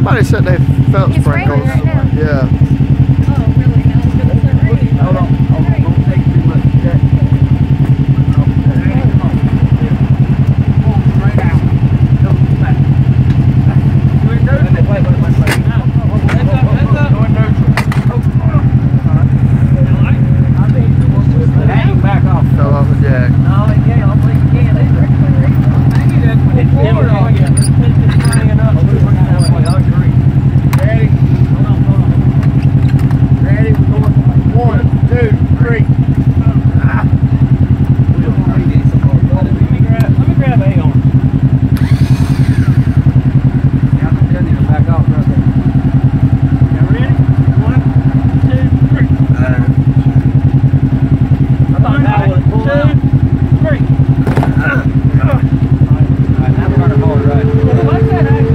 Somebody said they felt It's sprinkles. raining right now. Yeah. Oh, really? Now it's gonna start raining. Hold on. Don't take too much. Jack. Right out. Go back. Wait. Go in neutral. Hang back off. Fell off the jack. No, it can't. I don't think it can either. It's never going to get. It's bringing up. I agree. Ready? Hold on. Ready? We're going. 1, 2, 3. Let me grab A on. Yeah, I'm going to need to back off right there. Y'all ready? 1, 2, 3. I thought that was 2, 3. Alright, now we're going to hold right. What's that actually?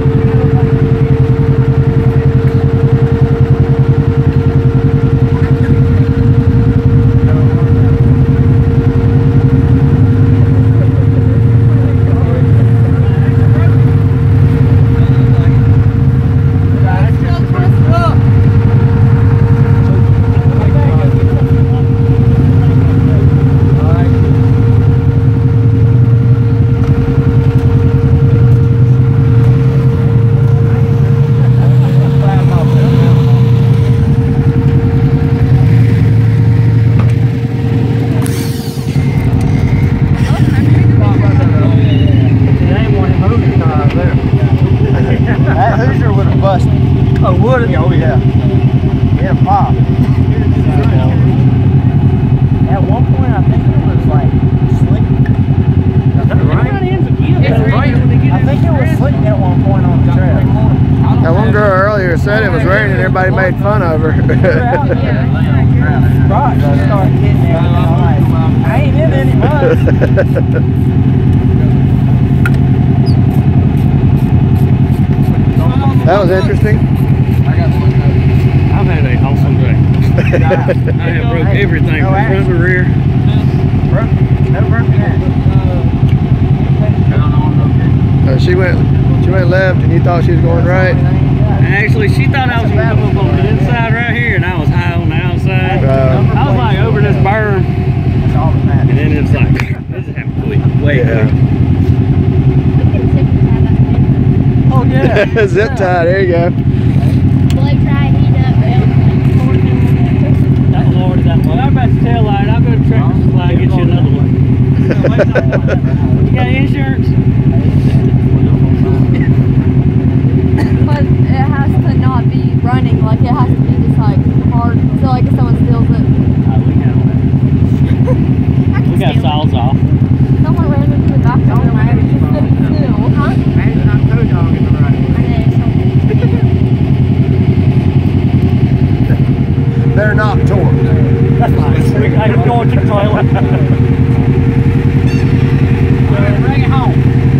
Oh, would it? Oh, yeah. Yeah, pop. At one point, I think it was like slick. Is that right? It's right. I think it was slick at one point on the trail. That one girl earlier said it was raining and everybody made fun of her. Right, I started getting there. I ain't in any mud. That was interesting. I've had an awesome day. I have broke everything from front to rear. No broken ass. She went left and you thought she was going right. Actually, she thought I was going to come up on the inside right here, and I was high on the outside. I was like over this berm, and then it's like, this is happening quick, way quick. Oh yeah. Zip tie, there you go. Blow dry, heat up, That Lord is that one. I'm about to tail light. I'll go to Tractor Supply and get you another one. You got insurance? But it has to not be running, like it has to be just like hard. So like if someone steals it. We handle that. We got saws off. Someone ran into the back door and I just couldn't steal. Huh? Imagine I'm toe dogging the right way. They're not torqued. That's nice. I'm going to the toilet. Bring it home.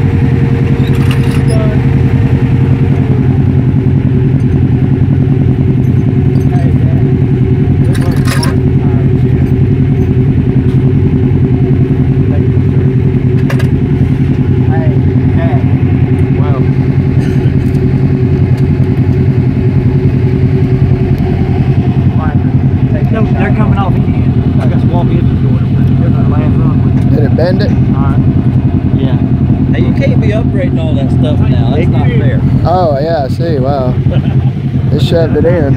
They're coming off again. I got to walk in the door. Did it bend it? Yeah. Hey, you can't be upgrading all that stuff now. That's not fair. Oh yeah, I see. Wow. It shoved it in.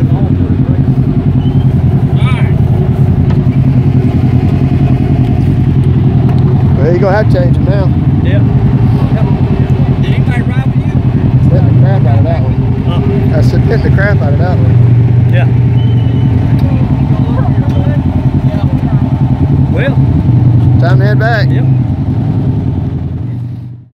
Well, you're gonna have to change them now. Yep. Did anybody ride with you? Spit the crap out of that one. I said, spit the crap out of that one. Yeah. Well, time to head back. Yep.